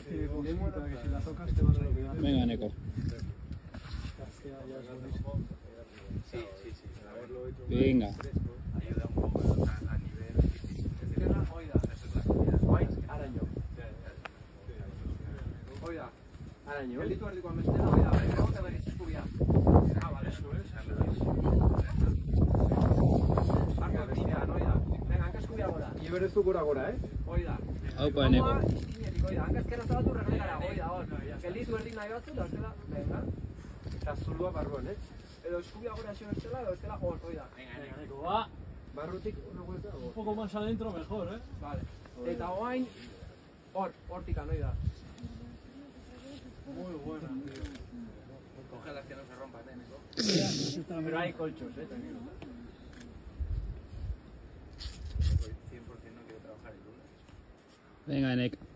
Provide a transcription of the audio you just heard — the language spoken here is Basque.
poquito, que si la tocas te vas a olvidar. Venga, Neko. Sí, sí, sí. Haberlo hecho Venga. ayuda un poco a nivel. Esquerra, oida. Guay, araño. Oida. Araño. Gelditu erdiko amestela, oida. Egote berriz eskubia. Vale, eso es. Arko tinean, oida. Venga, hanka eskubia gora. Y berezu gora, Oida. Aupa, Neko. Oida, hanka eskerra zabatu reglegara, oida, hor. Gelditu erdik nahi batzu, da bestela, venga. Eta zulua barruan, Edo eskubia gora esio bestela, edo bestela hor, oida. Venga, Neko, va. Barrutik una vuelta, Un poco más adentro, mejor, Vale. Eta oain, hortik anoida. Muy buena, tío. Cógelas que no se rompan, Neko. Pero hay colchos, tranquilo. 100% no quiero trabajar en lunes. Venga, Neko.